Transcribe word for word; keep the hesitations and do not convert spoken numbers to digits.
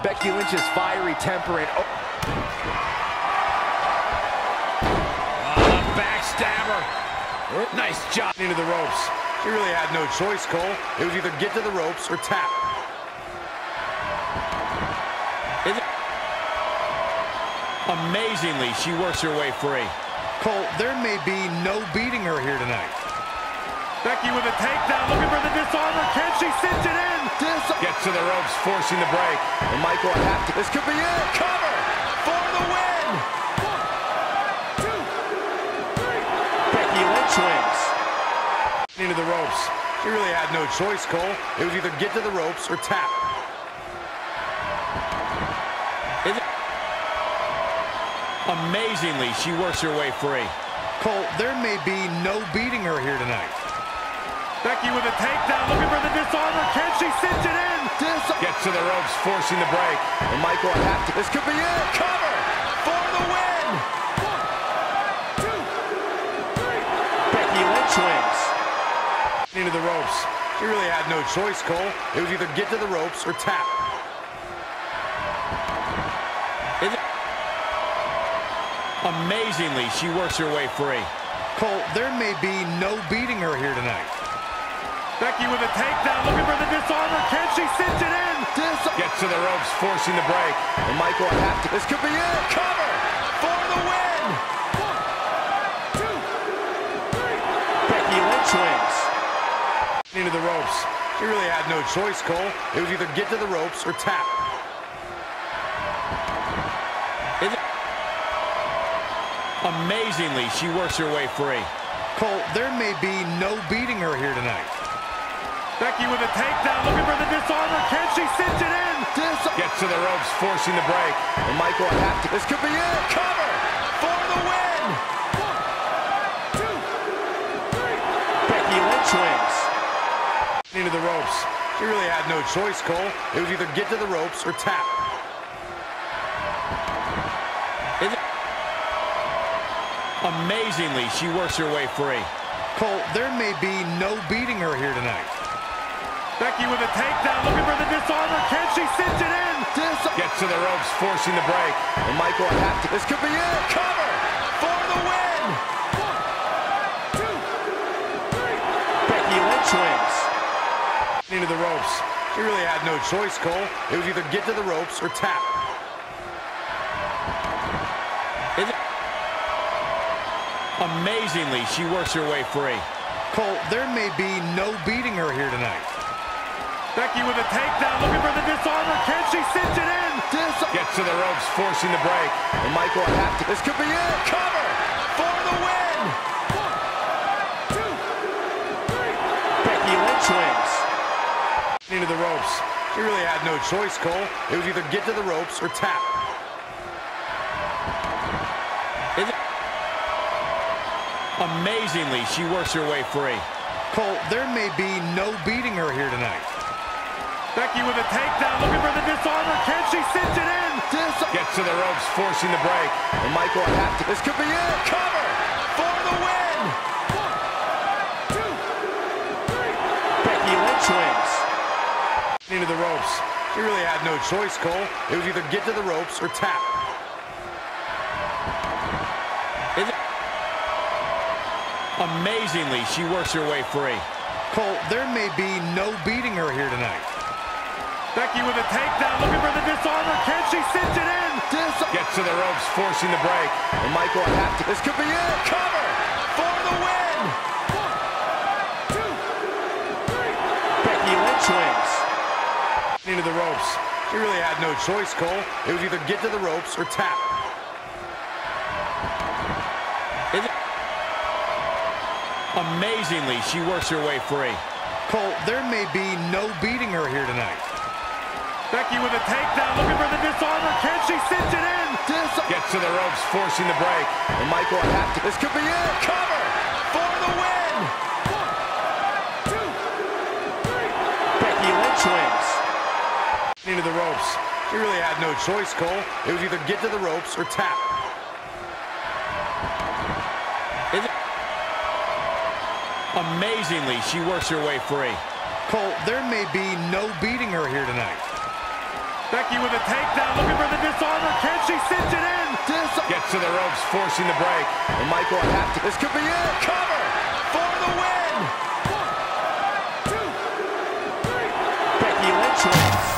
Becky Lynch's fiery temper and... Oh. Oh, backstabber. Nice job into the ropes. He really had no choice, Cole. It was either get to the ropes or tap. Amazingly, she works her way free. Cole, there may be no beating her here tonight. Becky with a takedown, looking for the dishonor. Can she cinch it in? Dis Gets to the ropes, forcing the break. And Michael, I have to... This could be it. Cover for the win. One, two, three. Becky Lynch wins. Into the ropes. He really had no choice, Cole. It was either get to the ropes or tap. Amazingly, she works her way free. Cole, there may be no beating her here tonight. Becky with a takedown, looking for the dishonor. Can she cinch it in? Dis Gets to the ropes, forcing the break. And Michael, I have to... This could be it. Cover for the win. One, two, three. Becky Lynch wins. Into the ropes. He really had no choice, Cole. It was either get to the ropes or tap. Amazingly, she works her way free. Cole, there may be no beating her here tonight. Becky with a takedown, looking for the dishonor. Can she cinch it in? Dis Gets to the ropes, forcing the break. And Michael, I have to... This could be it. Cover for the win. One, two, three. Becky Lynch wins. Into the ropes. He really had no choice, Cole. It was either get to the ropes or tap. Amazingly, she works her way free. Cole, there may be no beating her here tonight. Becky with a takedown, looking for the dishonor. Can she cinch it in? Dis Gets to the ropes, forcing the break. And Michael, I have to... This could be it. Cover for the win. One, two, three. Becky Lynch wins. Into the ropes. He really had no choice, Cole. It was either get to the ropes or tap. Amazingly, she works her way free. Cole, there may be no beating her here tonight. Becky with a takedown, looking for the dishonor. Can she cinch it in? Dis Gets to the ropes, forcing the break. And Michael, I have to... This could be it. Cover for the win. One, two, three. Becky Lynch wins. Into the ropes. He really had no choice, Cole. It was either get to the ropes or tap. Amazingly, she works her way free. Cole, there may be no beating her here tonight. Becky with a takedown, looking for the dishonor. Can she cinch it in? Dis Gets to the ropes, forcing the break. And Michael, I have to... This could be it. Cover for the win. One, two, three. Becky Lynch wins. Into the ropes. He really had no choice, Cole. It was either get to the ropes or tap. Amazingly, she works her way free. Cole, there may be no beating her here tonight. Becky with a takedown, looking for the dishonor. Can she cinch it in? Dis Gets to the ropes, forcing the break. And Michael, I have to... This could be it. Cover for the win. One, two, three. Becky Lynch wins. Into the ropes. He really had no choice, Cole. It was either get to the ropes or tap. Amazingly, she works her way free. Cole, there may be no beating her here tonight. Becky with a takedown, looking for the dishonor. Can she cinch it in? Dis Gets to the ropes, forcing the break. And Michael, I have to... This could be it. Cover for the win. One, two, three. Becky Lynch wins. Into the ropes. He really had no choice, Cole. It was either get to the ropes or tap. Amazingly, she works her way free. Cole, there may be no beating her here tonight. Becky with a takedown, looking for the dishonor. Can she cinch it in? Dis Gets to the ropes, forcing the break. And Michael, I have to... This could be it. Cover for the win. One, two, three. Becky Lynch wins. Into the ropes. He really had no choice, Cole. It was either get to the ropes or tap. Amazingly, she works her way free. Cole, there may be no beating her here tonight. Becky with a takedown, looking for the disarmer. Can she cinch it in? Dis Gets to the ropes, forcing the break. and Michael, I have to. This could be it. Cover for the win. One, two, three. Becky Lynch wins.